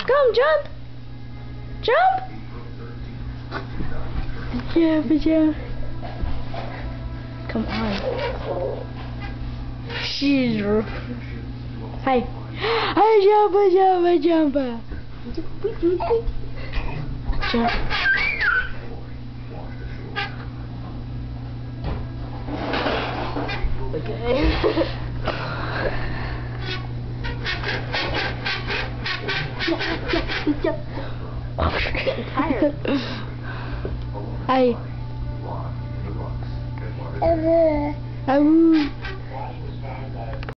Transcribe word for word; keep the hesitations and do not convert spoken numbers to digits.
Come, jump! Jump! Yeah, but yeah. Come on. She's. Hi. Hi, jump, jump, jump. Jump. Okay. I'm getting tired. Hi. Uh,